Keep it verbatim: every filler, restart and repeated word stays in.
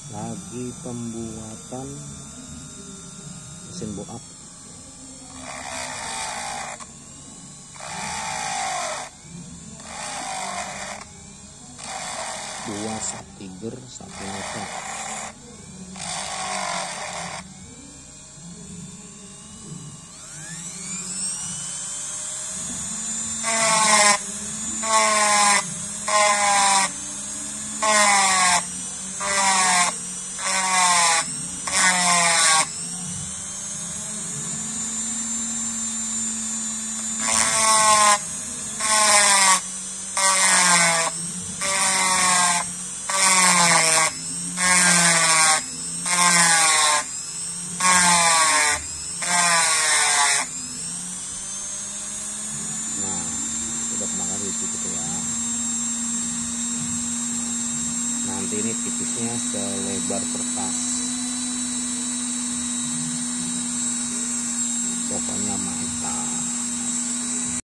Lagi pembuatan mesin box up. Dua subtiger satu meter. Gitu ya. Nanti ini tipisnya selebar kertas.